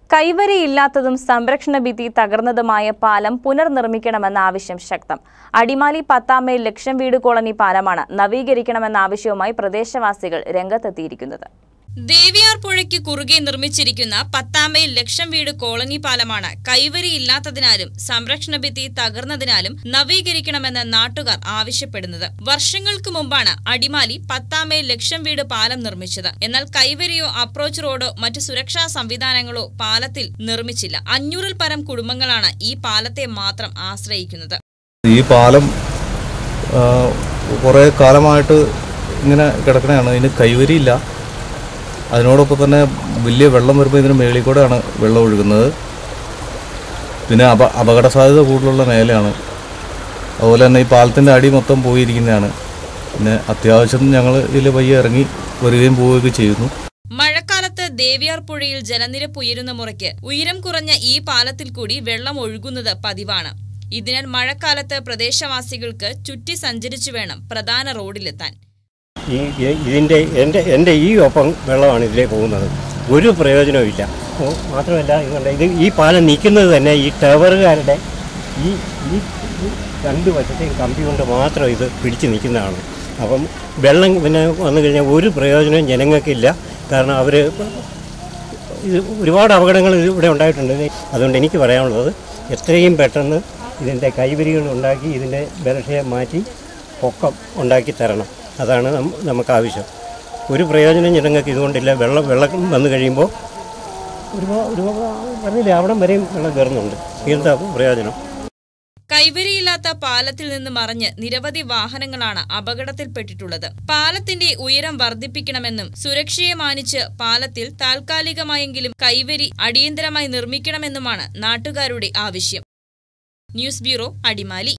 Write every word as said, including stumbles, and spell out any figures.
കൈവരിയില്ലാത്തതും സംരക്ഷണ ഭിത്തി തകർന്നതുമായ പാലം പുനർനിർമ്മിക്കണമെന്ന ആവശ്യം ശക്തം. അടിമാലി പത്താം മൈൽ ലക്ഷം വീട് കോളനി പാലമാണ് നവീകരിക്കണമെന്ന ആവശ്യവുമായി പ്രദേശവാസികൾ രംഗത്തെത്തിയിരിക്കുന്നത്. ദേവിയാർ പുഴയ്ക്ക് കുറുകെ നിർമ്മിച്ചിരിക്കുന്ന പത്താം മൈൽ ലക്ഷം വീട് കോളനി പാലമാണ് കൈവരിയില്ലാത്തതിനാലും സംരക്ഷണ ഭിത്തി തകർന്നതിനാലും നവീകരിക്കണമെന്ന് നാട്ടുകാർ ആവശ്യപ്പെടുന്നത്. വർഷങ്ങൾക്ക് മുമ്പാണ് അടിമാലി പത്താം മൈൽ ലക്ഷം വീട് പാലം നിർമ്മിച്ചത്. എന്നാൽ കൈവരിയോ അപ്രോച്ച് റോഡോ മറ്റു സുരക്ഷാ സംവിധാനങ്ങളോ പാലത്തിൽ നിർമ്മിച്ചില്ല. അഞ്ഞൂറിൽ പരം കുടുംബങ്ങളാണ് ഈ പാലത്തെ മാത്രം ആശ്രയിക്കുന്നത്. ഈ പാലം കുറെ കാലമായിട്ട് ഇങ്ങനെ കിടക്കണയാണ്. ഇതിന് കൈവരിയില്ല. അതിനോടൊപ്പം തന്നെ വലിയ വെള്ളം വരുമ്പോൾ ഇതിന് മേളിൽ കൂടെയാണ് വെള്ളം ഒഴുകുന്നത്. പിന്നെ അപ അപകട സാധ്യത കൂടുതലുള്ള മേലെയാണ്. അതുപോലെ തന്നെ ഈ പാലത്തിൻ്റെ അടി മൊത്തം പോയിരിക്കുന്നതാണ്. പിന്നെ അത്യാവശ്യം ഞങ്ങൾ ഇതിൽ പയ്യെ ഇറങ്ങി വരികയും പോവുകയൊക്കെ ചെയ്യുന്നു. മഴക്കാലത്ത് ദേവിയാർ പുഴയിൽ ജലനിരപ്പ് ഉയരുന്ന മുറയ്ക്ക് ഉയരം കുറഞ്ഞ ഈ പാലത്തിൽ കൂടി വെള്ളം ഒഴുകുന്നത് പതിവാണ്. ഇതിനാൽ മഴക്കാലത്ത് പ്രദേശവാസികൾക്ക് ചുറ്റി സഞ്ചരിച്ചു വേണം പ്രധാന റോഡിലെത്താൻ. ഈ ഇതിൻ്റെ എൻ്റെ എൻ്റെ ഈ ഒപ്പം വെള്ളമാണ് ഇതിലേ പോകുന്നത്. ഒരു പ്രയോജനവും ഇല്ല. മാത്രമല്ല ഇതുകൊണ്ട് ഇത് ഈ പാലം നിൽക്കുന്നത് തന്നെ ഈ ടവറുകാരുടെ ഈ ഈ രണ്ട് വശത്തെയും കമ്പി കൊണ്ട് മാത്രം ഇത് പിടിച്ച് നിൽക്കുന്നതാണ്. അപ്പം വെള്ളം പിന്നെ വന്നു കഴിഞ്ഞാൽ ഒരു പ്രയോജനവും ജനങ്ങൾക്കില്ല. കാരണം അവർ ഇത് ഒരുപാട് അപകടങ്ങൾ ഇവിടെ ഉണ്ടായിട്ടുണ്ട്. അതുകൊണ്ട് എനിക്ക് പറയാനുള്ളത് എത്രയും പെട്ടെന്ന് ഇതിൻ്റെ കൈവരികൾ ഉണ്ടാക്കി ഇതിൻ്റെ ബലക്ഷയെ മാറ്റി പൊക്കം ഉണ്ടാക്കി തരണം. അതാണ് നമുക്ക് ആവശ്യം. ഒരു പ്രയോജനം ജനങ്ങൾക്ക് ഇതുകൊണ്ടില്ല. വെള്ളം വെള്ളം വന്നു കഴിയുമ്പോൾ ഒരുപാട് ഒരുപാട് പറഞ്ഞില്ലേ അവിടം വരെയും വെള്ളം കയറുന്നുണ്ട്. എന്താ പ്രയോജനം? കൈവരിയില്ലാത്ത പാലത്തിൽ നിന്ന് മറിഞ്ഞ് നിരവധി വാഹനങ്ങളാണ് അപകടത്തിൽപ്പെട്ടിട്ടുള്ളത്. പാലത്തിന്റെ ഉയരം വർദ്ധിപ്പിക്കണമെന്നും സുരക്ഷയെ മാനിച്ച് പാലത്തിൽ താൽക്കാലികമായെങ്കിലും കൈവരി അടിയന്തരമായി നിർമ്മിക്കണമെന്നുമാണ് നാട്ടുകാരുടെ ആവശ്യം. News bureau, Adimali.